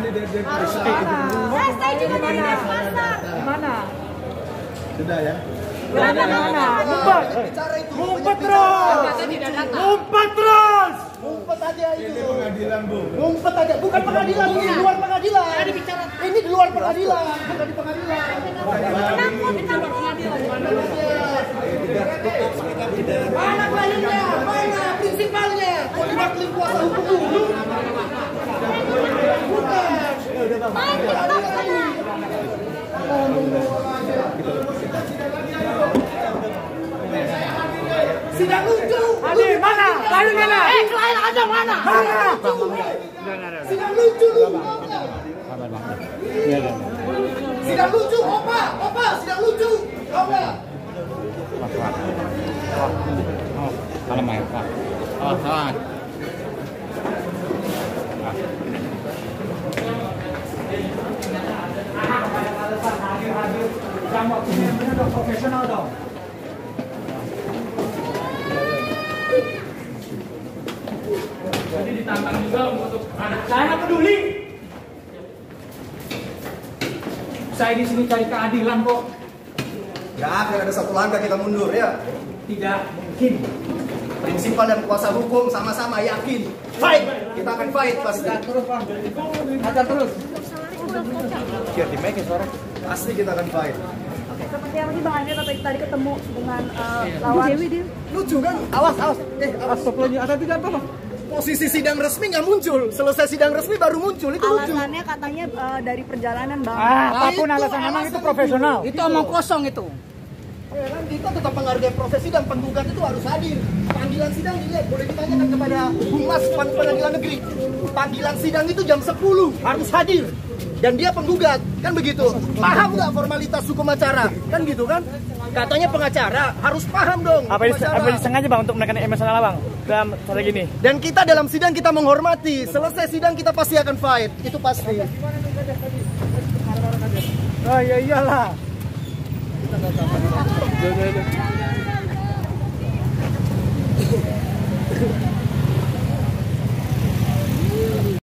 Saya juga di pasar. Di mana? Sudah ya? Mana? Ngumpet terus. Ngumpet terus. Ngumpet aja itu. Ini pengadilan, Bu. Ngumpet aja, bukan pengadilan, ini di luar pengadilan. Ini di luar pengadilan, bukan di pengadilan. Mana kliennya? Mana prinsipalnya? Kok diwakili kuasa hukum dulu? Bukan. Sidang lucu. Adi, mana? Klien mana? Klien ada mana? Mana? Sidang lucu lu. Sidang lucu, opa, sidang lucu. Opa. Salam ya, Pak. Salam. Profesional dong. Jadi ditantang juga untuk anak. Saya nggak peduli. Saya di sini cari keadilan kok. Ya, akan ada satu langkah kita mundur ya. Tidak mungkin. Prinsipal dan kuasa hukum sama-sama yakin. Fight, kita akan fight pasti. Terus Bang. Hajar terus. Biar di mic suara. Pasti kita akan fight. Seperti yang Bang Andre tadi ketemu dengan lawan Dewi dia. Lucu kan? Awas. Awas. Astagfirullahaladzim, ada tidak apa? Posisi sidang resmi nggak muncul. Selesai sidang resmi baru muncul. Itu lucu. Alasannya katanya dari perjalanan Bang. Apapun Itu alasan emang itu alasan profesional. itu omong kosong itu. Ya kan kita tetap menghargai proses sidang, penggugat itu harus hadir. Panggilan sidang dilihat, boleh ditanyakan kepada Humas Pengadilan Negeri. Panggilan sidang itu jam 10 harus hadir. Dan dia penggugat, kan begitu. Paham nggak formalitas hukum acara? Kan gitu kan? Katanya pengacara harus paham dong. Apa disengaja Bang untuk menekan emosional Bang dalam cara gini? Dan kita dalam sidang kita menghormati. Selesai sidang kita pasti akan fight, itu pasti. Oh ya iyalah.